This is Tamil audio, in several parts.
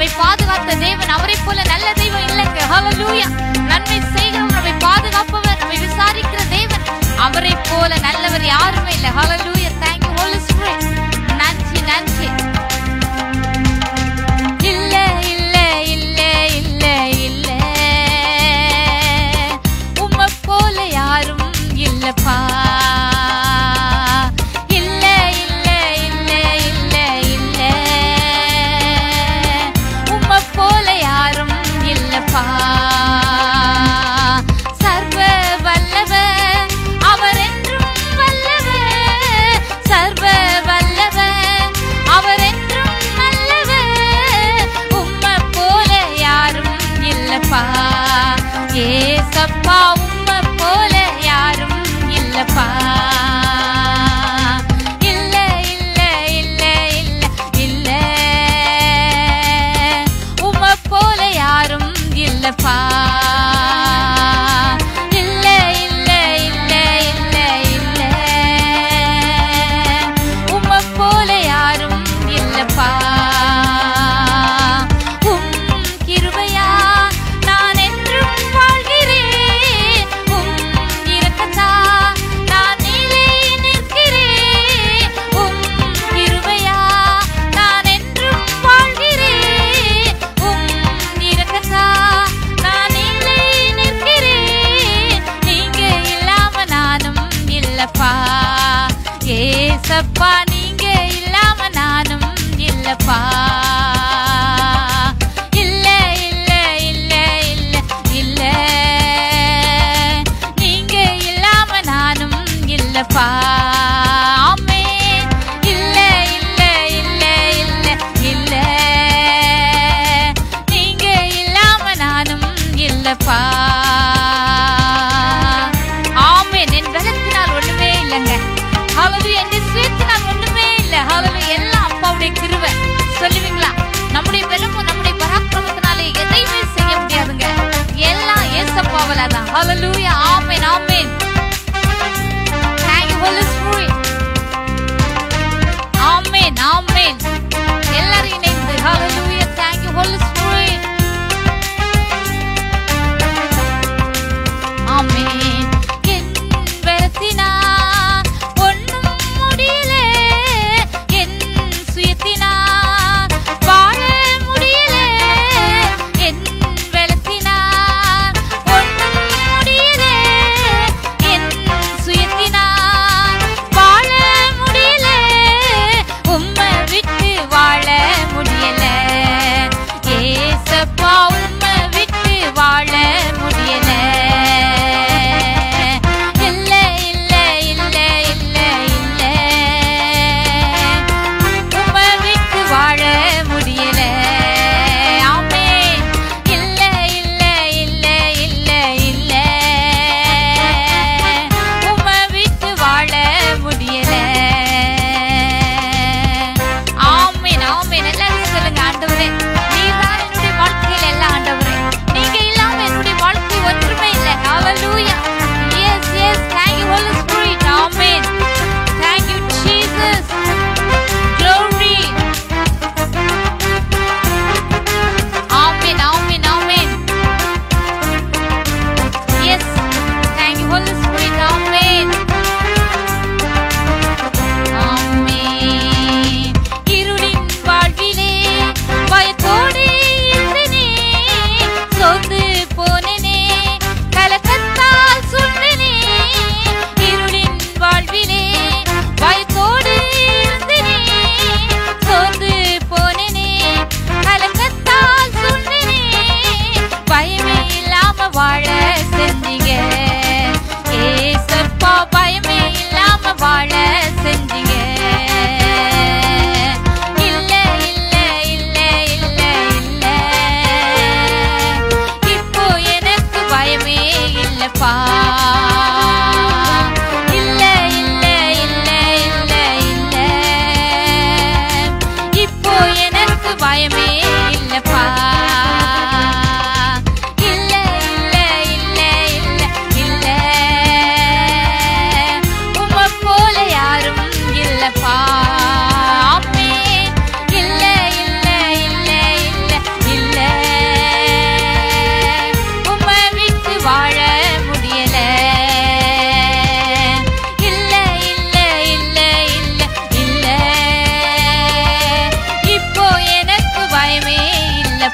நம்மை பாதுகாத்த தேவன் அவரை போல நல்ல தெய்வம் இல்லைங்க. ஹல்லேலூயா. நன்மை செய்கிறவர், நம்மை பாதுகாப்பவர், நம்மை விசாரிக்கிற தேவன் அவரை போல நல்லவர் யாருமே இல்லை. ஹல்லேலூயா. Thank you Holy Spirit. நன்றி நன்றி. இல்ல இல்ல இல்ல இல்ல இல்ல உம்மை போல யாரும் இல்லப்பா. இல்ல இல்ல இல்ல இல்ல இல்ல உம்மை போல யாரும் இல்லப்பா. சர்வ வல்லவர் அவர் என்றும் வல்லவர், சர்வ வல்லவர் அவர் என்றும் நல்லவர். உம்மை போல யாரும் இல்லப்பா. ஏசப்பா உம்மை போல யாரும் இல்லப்பா. இல்ல இல்ல இல்ல இல்ல இல்ல உம்மை போல யாரும் இல்லப்பா. இல்ல இல்ல இல்ல இல்ல இல்ல உம்மை போல யாரும் இல்லப்பா. உம் கிருபையா நான் என்றும் வாழ்கிறேன், உம் இரக்கத்தா நான் நிலை நிற்கிறேன். உம் கிருபையா நான் என்றும் வாழ்கிறேன், உம் இரக்கத்தா நான் நிலை நிற்கிறேன். நீங்க இல்லாம நானும் இல்லப்பா. ஏசப்பா நீங்க இல்லாம நானும் இல்லப்பா. இல்ல இல்ல இல்ல இல்ல இல்ல நீங்க இல்லாம நானும் இல்லப்பா. ஆமென். இல்ல இல்ல இல்ல இல்ல இல்ல நீங்க இல்லாம நானும் இல்லப்பா. ஆமென். என் பலத்தினால் ஒண்ணுமே இல்லைங்க. ஹல்லேலூயா. என் சுயத்தினால் ஒண்ணுமே இல்லை. ஹல்லேலூயா. எல்லாம் அப்பாவுடைய கிருபை. சொல்லுவீங்களா? நம்முடைய பலமும் நம்முடைய பராக்கிரமத்தினாலே எதையுமே செய்ய முடியாதுங்க. எல்லாம் ஏசப்பாவால தான். ஹல்லேலூயா. ஆமென் ஆமென். Thank you Holy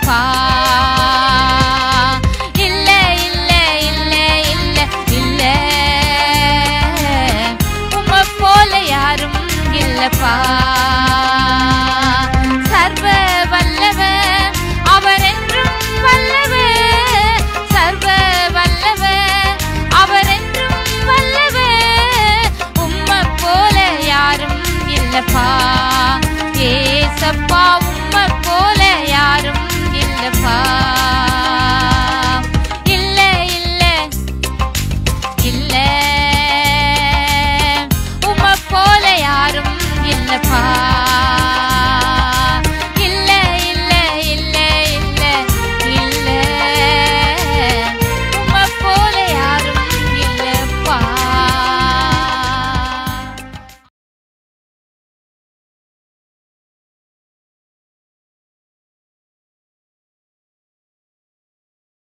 இல்லப்பா. இல்ல இல்ல இல்ல இல்ல இல்ல, உம்மை போல யாரும் இல்லப்பா. சர்வ வல்லவர் அவர் என்றும் வல்லவர், சர்வ வல்லவர் அவர் என்றும் வல்லவர். உம்மை போல யாரும் இல்லப்பா. ஏசப்பா உம்மை போல யாரும் இல்லப்பா.